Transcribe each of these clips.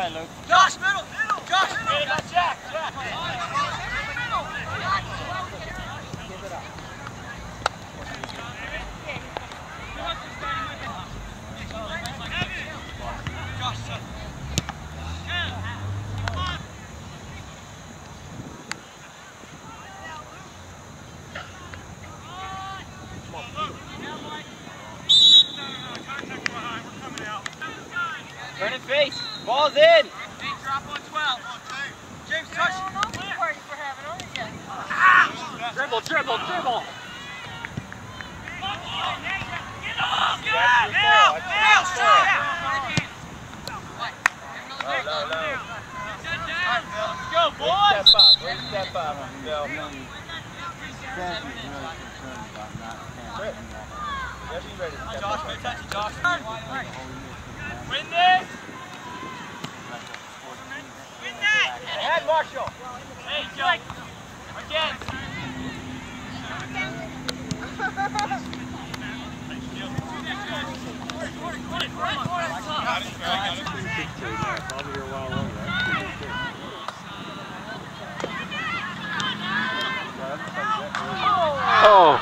ahead, Luke. Josh, middle! Josh, middle! Jack! Give it up. Turn and face. Ball's in. Drop on 12. James, touch. Dribble. Get off! Get Let's go, boys! Step up. Go. Josh, pay attention, Josh. Win this! Win that! Ahead, Marshall. Hey, Joe. Again. Oh!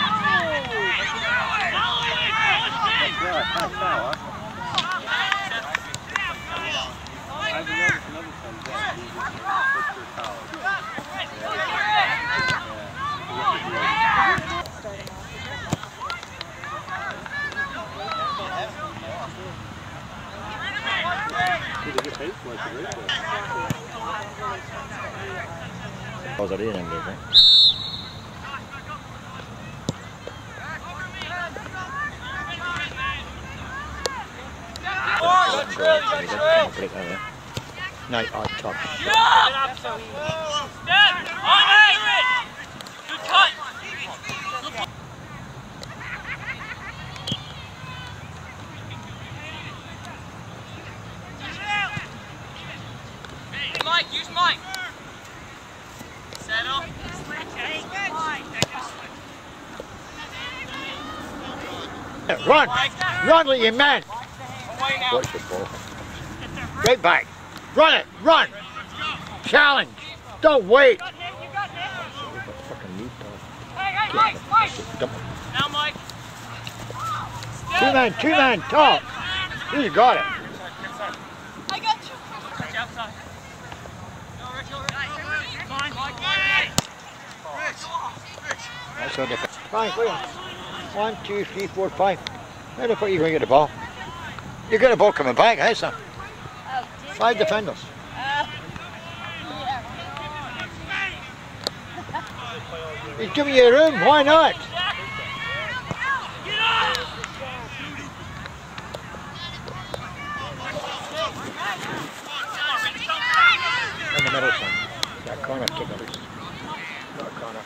Cosa viene invece? No, I touch. Step! On Irish! Good cut! Hey, Mike, use Mike! Settle. Run! Run with your man! Away now. What's the ball? Right back. Run it! Run! Challenge! Don't wait! Hey, Mike! Now, Mike. Two man, top! You got it! I got you. Touch outside. No, Rich. Fine. Rich. That's all different. Fine, wait on. 1, 2, 3, 4, 5. How the fuck are you going to get the ball? You get the ball coming back, eh, son? 5 defenders. He's giving you room, why not? In the middle, son. That corner, kick it loose. Not a corner.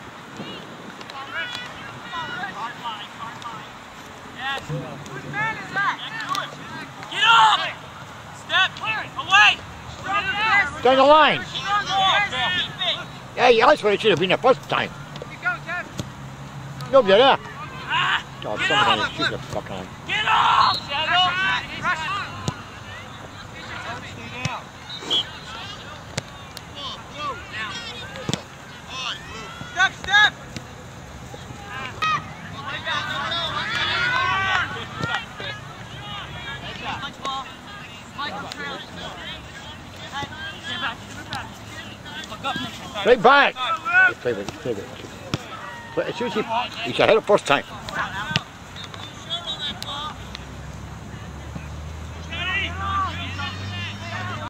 Yes. Whose man is that? Get off! Step away! Down the line! Yeah, that's what it should have been the first time. Nobody there. God, somebody shoot the fucking line. Get off! Settle! Step! Right back! Play with it. As soon as he should hit it first time.